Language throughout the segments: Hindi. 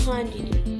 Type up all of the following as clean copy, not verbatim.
हाँ जी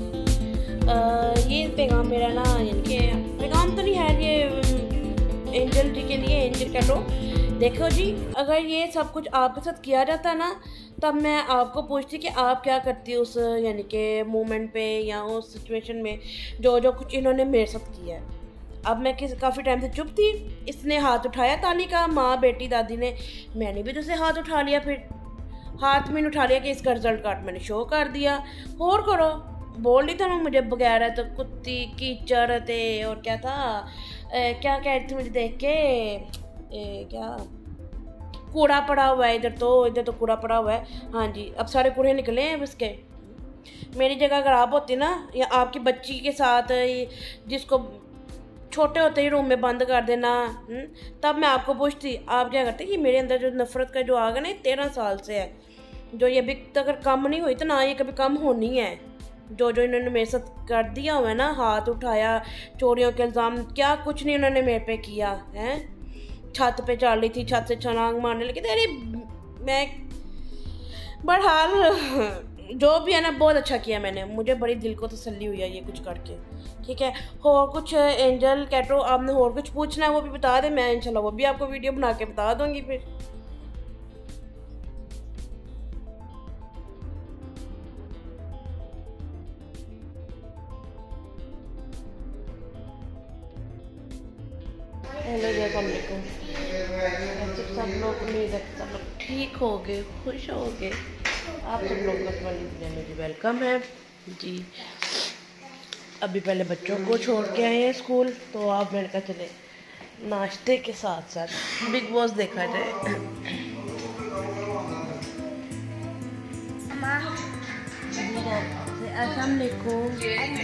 ये पैगाम मेरा ना, यानी कि पैगाम तो नहीं है, ये एंजल जी के लिए, एंजल कह लो। देखो जी, अगर ये सब कुछ आपके साथ किया जाता ना, तब मैं आपको पूछती कि आप क्या करती उस यानी कि मोमेंट पे या उस सिचुएशन में जो कुछ इन्होंने मेरे साथ किया है। अब मैं काफ़ी टाइम से चुप थी, इसने हाथ उठाया तानी का, माँ बेटी दादी ने, मैंने भी दूसरे हाथ उठा लिया, फिर हाथ में उठा लिया कि इसका रिजल्ट कार्ड मैंने शो कर दिया। और करो, बोल रही था मैं, मुझे बगैर है तो कुत्ती कीचड़ थे, और क्या था, क्या कह रही थी मुझे देख के, क्या कूड़ा पड़ा हुआ है, इधर तो कूड़ा पड़ा हुआ है। हाँ जी, अब सारे कूड़े निकले हैं इसके। मेरी जगह अगर आप होती ना, या आपकी बच्ची के साथ जिसको छोटे होते ही रूम में बंद कर देना, तब मैं आपको पूछती आप क्या करते कि मेरे अंदर जो नफ़रत का जो आग है ना, 13 साल से है, जो ये अभी तक अगर कम नहीं हुई तो ना ये कभी कम होनी है। जो इन्होंने मेरे साथ कर दिया हुआ है ना, हाथ उठाया, चोरियों के इल्ज़ाम, क्या कुछ नहीं उन्होंने मेरे पे किया है। छत पे चल रही थी, छत से छलांग मारने लगी थी। अरे मैं बहरहाल जो भी है ना, बहुत अच्छा किया मैंने, मुझे बड़ी दिल को तसल्ली हुई है ये कुछ करके। ठीक है, और कुछ एंजल कैटो आपने और कुछ पूछना है वो भी बता दें, मैं इंशाल्लाह वो भी आपको वीडियो बना के बता दूंगी फिर। हेलो जी, अस्सलाम वालेकुम। सब लोग उम्मीद है सब लोग ठीक हो गए, खुश हो गए। आप सब लोग में जी वेलकम है जी। अभी पहले बच्चों को छोड़ के आए हैं स्कूल, तो आप मेरे का चले नाश्ते के साथ साथ बिग बॉस देखा जाए। अस्सलाम वालेकुम,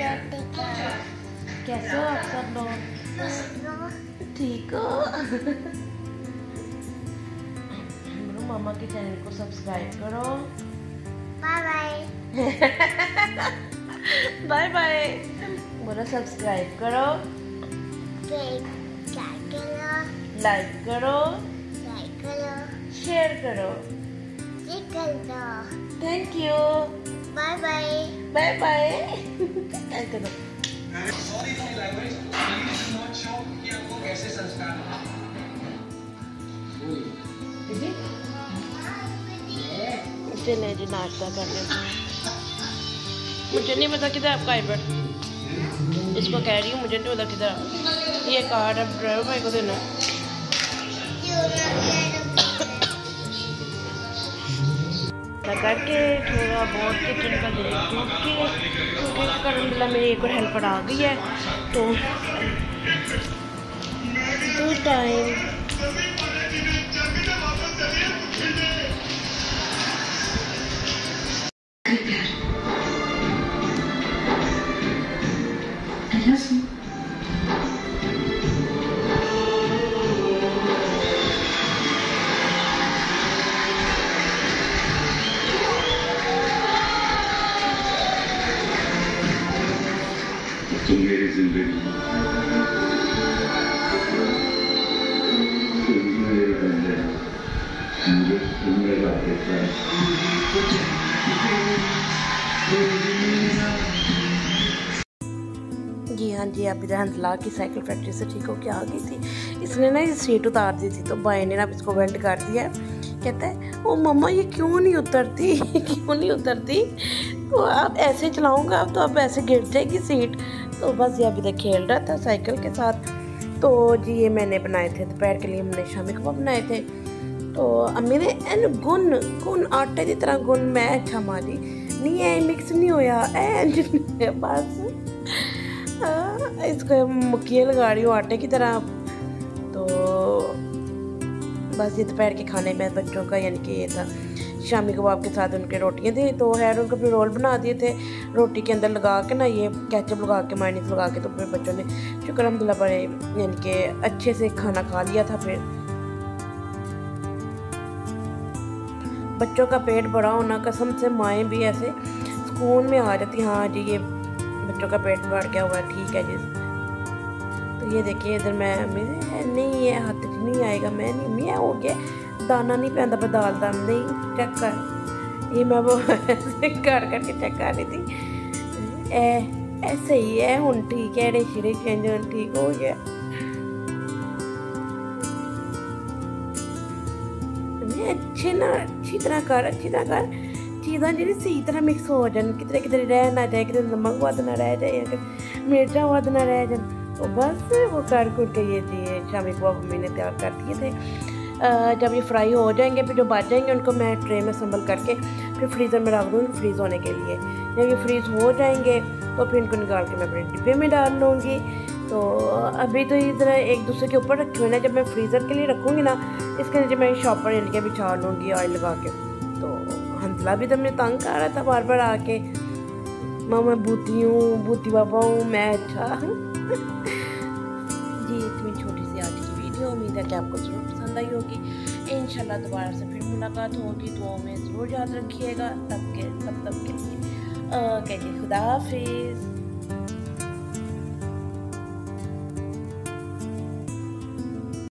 कैसे हो आप सब लोग? ठीक हो? मामा के चैनल को सब्सक्राइब करो। Bye bye. बाय बाय बोलो, सब्सक्राइब करो, लाइक करो, शेयर करो। Thank you, bye bye. Bye bye. ऐसे दो। कैसे संस्कार चले जी नाश्ता करने। मुझे नहीं पता किधर आपका आईबट, इसको कह रही हूँ मुझे नहीं पता किधर। ये कार्ड अब ड्राइवर भाई को देना। करके थोड़ा बहुत किचन का देख लूँ क्योंकि करमला मेरी एक और हेल्पर आ गई है, तो टाइम तुम मेरी जिंदगी, तुम मेरे बंदे, मुझे तुम मेरा हिस्सा। जी हाँ जी, आप इधर हंसला की साइकिल फैक्ट्री से ठीक होके आ गई थी। इसने ना ये सीट उतार दी थी, तो भाई ने ना इसको वेल्ड कर दिया। कहता है ओ मम्मा ये क्यों नहीं उतरती क्यों नहीं उतरती, तो आप ऐसे चलाऊँगा अब तो अब ऐसे गिर जाएगी सीट। तो बस ये अभी तक खेल रहा था साइकिल के साथ। तो जी ये मैंने बनाए थे दोपहर के लिए, हमने शामी कबाब बनाए थे। तो अम्मी ने एन गुन आटे की तरह गुन, मैं अच्छा मारी नहीं है, मिक्स नहीं होया बस इसको मुक्कियाँ लगा रही हूँ आटे की तरह। तो बस ये दोपहर के खाने में बच्चों का यानी कि ये था, शामी कबाब के साथ उनके रोटियां थी, तो खैर उनको फिर रोल बना दिए थे रोटी के अंदर लगा के ना, ये केचप लगा के मायनीस लगा के, तो फिर बच्चों ने शुक्र अल्हम्दुलिल्लाह बड़े यानी कि अच्छे से खाना खा लिया था। फिर बच्चों का पेट बड़ा होना, कसम से माएँ भी ऐसे सुकून में आ जाती, हाँ जी ये बच्चों का पेट बढ़ गया हुआ है, ठीक है जी। तो ये देखिए इधर मैं नहीं है हाथ नहीं आएगा, मैं नहीं मैं हो गया दाना नहीं पैंदा पर दाल दाल नहीं चेक कर, ये मैं वो ऐसे कर करके चेक कर रही थी। ऐसे ही है हुन ठीक है रिश चेंज ठीक हो गया। अच्छी तरह कर चीज़ां जी सही तरह मिक्स हो जाए, कितने कितने रह ना जाए, कितने नमक वध ना रह जाए या मिर्चा वध ना रह जाए। तो बस वो कर के ये चीज़ शामी को मम्मी ने तैयार कर दिए थे। जब ये फ्राई हो जाएंगे फिर जो बच जाएंगे उनको मैं ट्रे में संभल करके फिर फ्रीज़र में रख दूँगी फ्रीज़ होने के लिए। जब ये फ्रीज़ हो जाएंगे तो फिर इनको निकाल के मैं अपने डिब्बे में डाल लूँगी। तो अभी तो इस तरह एक दूसरे के ऊपर रखे हुए ना, जब मैं फ्रीज़र के लिए रखूँगी ना इसके नीचे मैं शॉपर इनके बिछा लूँगी ऑयल लगा के। तो हंसला भी तो मैं तंग आ रहा था बार बार आके, मैं बूती हूँ बूती बाबा हूँ मैं। अच्छा जी इतनी छोटी सी आज की वीडियो, उम्मीद है कि आपको ज़रूर पसंद आई होगी। इंशाल्लाह दोबारा से फिर मुलाकात होगी, दुआ में ज़रूर याद रखिएगा। तब तक के लिए ओके जी, खुदा हाफिज़।